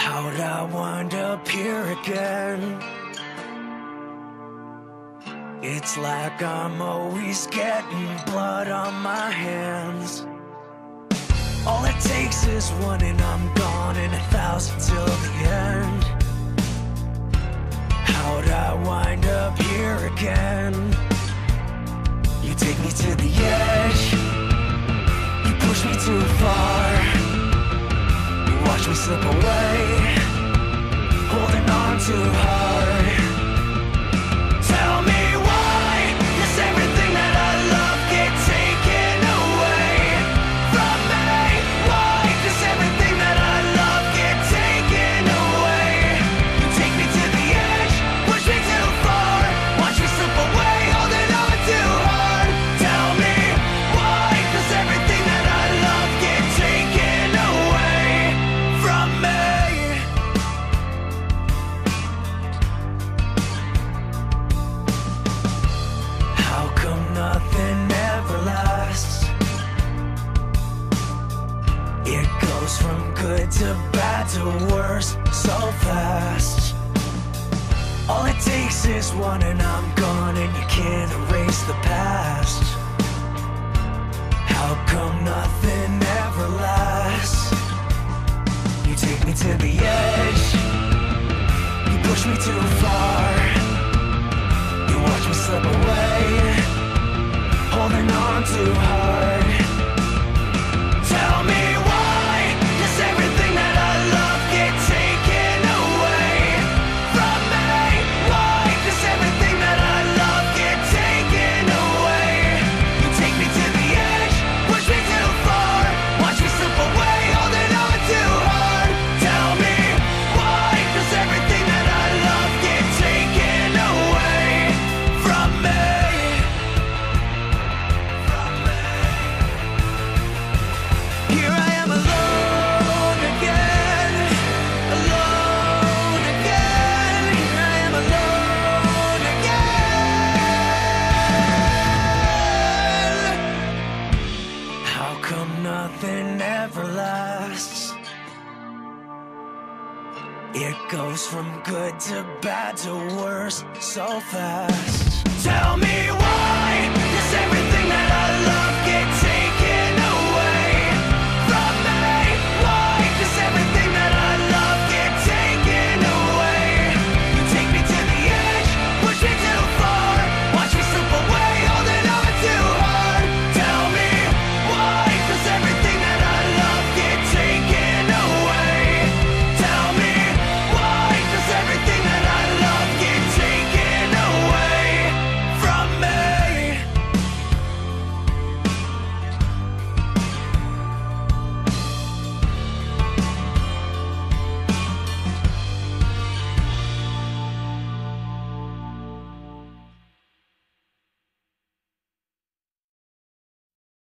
How'd I wind up here again? It's like I'm always getting blood on my hands. All it takes is one and I'm gone, and 1,000 till the end. How'd I wind up here again? You take me to the edge, you push me too far, you watch me slip away, holding on too hard. Tell me why does everything that I love get taken away from me? Why does everything that I love get taken away? You take me to the edge, push me too far, watch me slip away, holding on too hard. Tell me why does everything that I love get taken away from me? How come nothing ever lasts? It goes from good to bad to worse so fast. All it takes is one and I'm gone, and you can't erase the past. How come nothing ever lasts? You take me to the edge, you push me too far, you watch me slip away, holding on too hard. Tell me why does everything that I love get taken away from me? Why does everything that I love get taken away? You take me to the edge, push me too far, watch me slip away, holding on too hard. Tell me why does everything that I love get taken away from me? Here I am alone again, alone again. Here I am alone again. How come nothing ever lasts? It goes from good to bad to worse so fast. Tell me why does everything